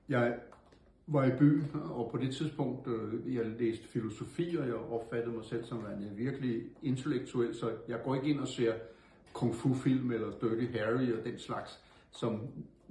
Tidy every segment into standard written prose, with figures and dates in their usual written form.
Jeg var i byen, og på det tidspunkt, jeg læste filosofi, og jeg opfattede mig selv som en virkelig intellektuel, så jeg går ikke ind og ser kung fu-film eller Dirty Harry og den slags, som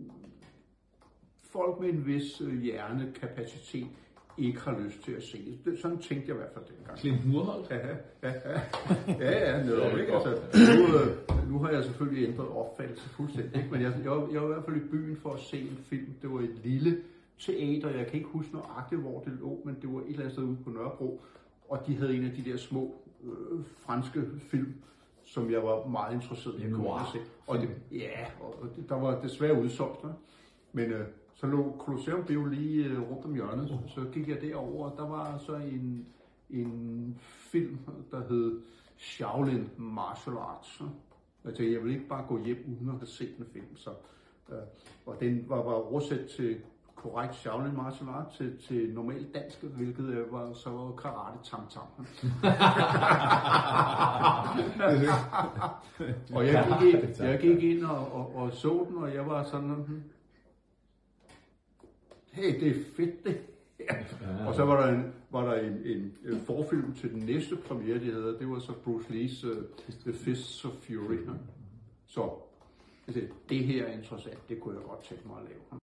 folk med en vis hjernekapacitet ikke har lyst til at se. Sådan tænkte jeg i hvert fald dengang. Klint Murholdt? Ja, netop, ikke? Altså, nu har jeg selvfølgelig ændret opfattelse fuldstændig, ikke? Men jeg var i hvert fald i byen for at se en film. Det var et lille teater, jeg kan ikke huske nøjagtigt, hvor det lå, men det var et eller andet sted ude på Nørrebro, og de havde en af de der små franske film, som jeg var meget interesseret i at komme og se. Og der var desværre udsolgt, men så lå Colosseum Bio lige rundt om hjørnet, så gik jeg derover, og der var så en film, der hed Shaolin Martial Arts. Jeg tænkte, jeg vil ikke bare gå hjem uden at have set en film, så, og den var oversat til korrekt Shaolin Martial Arts til normalt dansk, hvilket var karate tam tam. Og jeg gik ind og så den, og jeg var sådan, hey, det er fedt det. Og så var der en forfilm til den næste premiere, det var så Bruce Lee's The Fists of Fury. Så det her er interessant, det kunne jeg godt tænke mig at lave.